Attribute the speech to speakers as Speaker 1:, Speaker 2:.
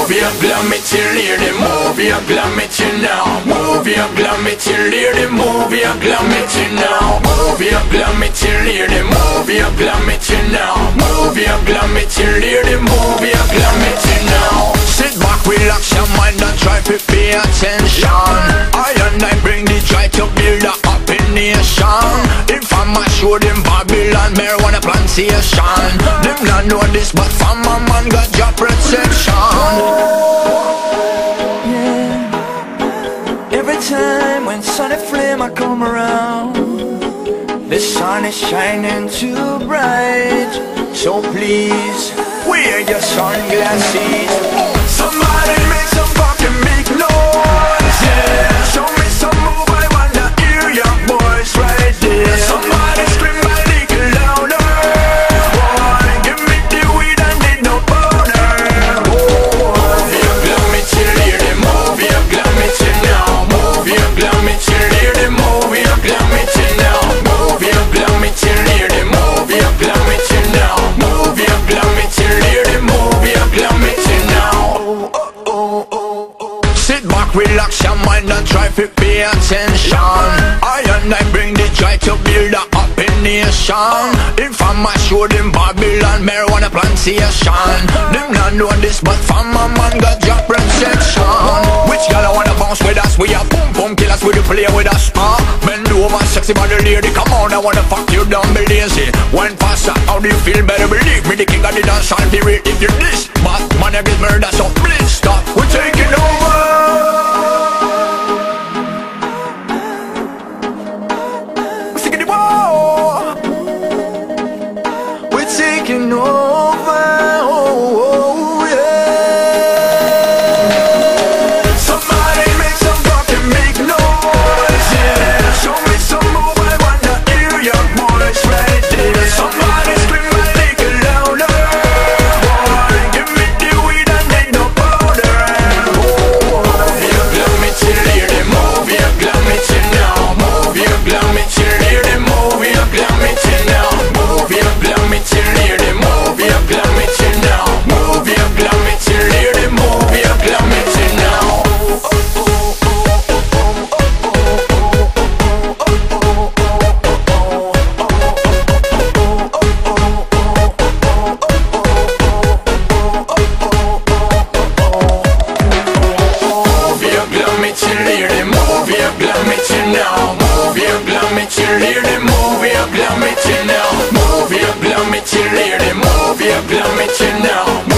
Speaker 1: move your glum it till hear the move your glum it till now. Move your glum it till hear the move your glum it till now. Move your glum it till hear the move your glum it till now. Move your glum it till hear the move your glum it till now. Sit back, relax your mind and try to pay attention. I and I bring the joy to build a happy nation. If I'ma show them Babylon marijuana plantation, them not know this but from a man got job protection.
Speaker 2: Yeah. Every time when sunny flame I come around, the sun is shining too bright. So please wear your sunglasses. Somebody make some fucking big noise, yeah. Show me some move, I wanna hear your voice right there. Somebody scream my little louder. Boy, give me the weed and need no powder.
Speaker 1: Move your glum it till hear the move your glum it till now. Move your glum it till hear the move your glum it till now. Move your glum it till hear the move your glum it till now. Move your glum it till hear the move your glum it till now. Sit back, relax your mind and try to pay attention. I and I bring the joy to build a happy nation. If I'ma show them Babylon marijuana plantation, them not know this but from a man got job protection. Which girl I wanna bounce with us? We a boom boom killers with the play with us. Bend over, sexy body lady, come on, I wanna fuck you down, be lazy. One faster, how do you feel? Better believe me, the king of the dance hall period. If you this, but man I get murder, so please stop. We're taking over.
Speaker 2: Taking over, oh, yeah. Somebody make some fucking big noise, yeah. Show me some move, I wanna hear your voice right there. Somebody scream my little louder. Boy, give me the weed and need no powder.
Speaker 1: Move your glum it till hear the move your glum it till now. Move your glum it till hear the move your glum it till now. Move your glum it till hear the move your glum it till now. Move your glum it till hear the move your glum it till now. Move your glum it till hear the move your glum it till now. Move your glum it till hear the move your glum it till now. Move your glum it till hear the move your glum it till now.